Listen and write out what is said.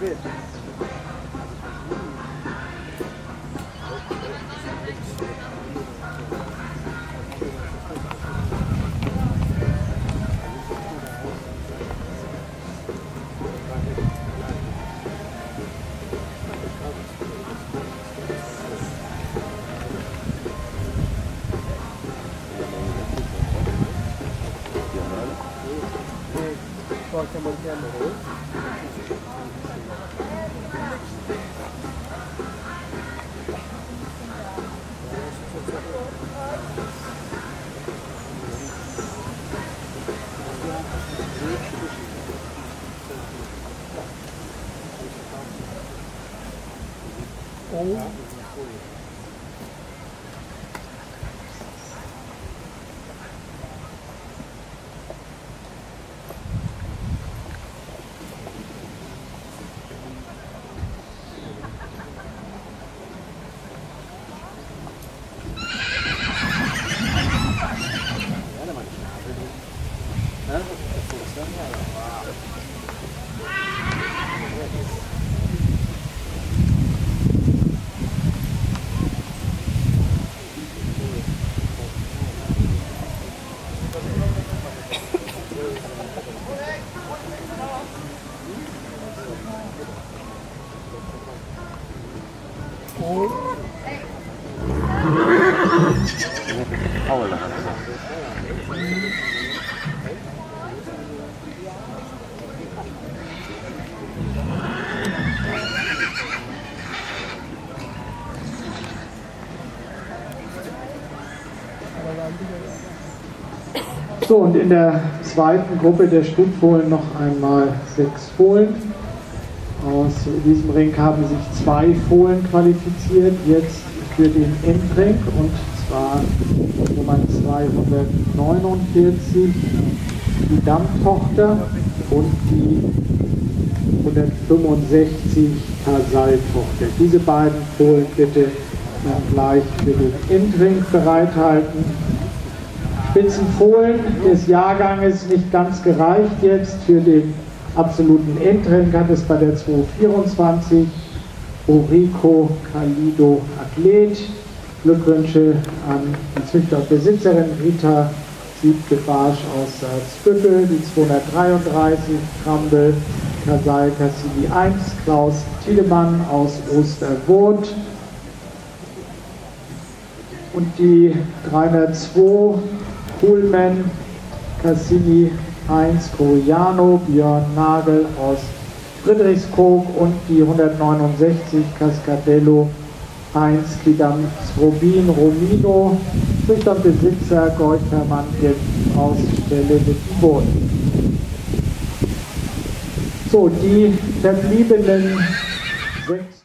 So, und in der zweiten Gruppe der Stutfohlen noch einmal 6 Fohlen. Aus diesem Ring haben sich 2 Fohlen qualifiziert, jetzt für den Endring, und zwar Nummer 249, die Dammtochter, und die 165 Kasal-Tochter. Diese beiden Fohlen bitte dann gleich für den Endring bereithalten. Spitzenfohlen des Jahrganges nicht ganz gereicht jetzt. Für den absoluten Endring hat es bei der 224 Orico Calido Athlet. Glückwünsche an die Züchter und Besitzerin Rita Siebke-Barsch aus Salzbüttel, die 233 Krambel Kasal Cassini 1, Klaus Tiedemann aus Osterwoth, und die 302 Pullman Cassini 1 Coriano Björn Nagel aus Friedrichskoog, und die 169 Cascadello 1 Kidam Robin Romino, Züchter und Besitzer Gorch-Hermann aus Stelle Wittenboden. So, die verbliebenen 6